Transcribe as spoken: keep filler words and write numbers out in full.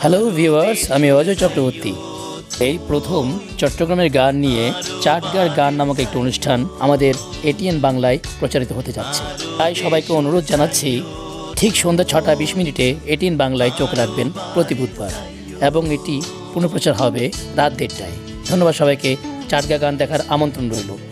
Hello viewers, আমি অজয় চক্রবর্তী। এই প্রথম চট্টগ্রামের গান নিয়ে চাটগার গান নামক একটি অনুষ্ঠান আমাদের এটিএন বাংলায় প্রচারিত হতে যাচ্ছে। তাই সবাইকে অনুরোধ জানাচ্ছি, ঠিক সন্ধ্যা ছটা বিশ মিনিটে এটিএন বাংলায় চোখ রাখবেন প্রতি বুধবার, এবং এটি পুনঃপ্রচার হবে রাত দেড়টায়। ধন্যবাদ সবাইকে। চাটগার গান দেখার আমন্ত্রণ রইল।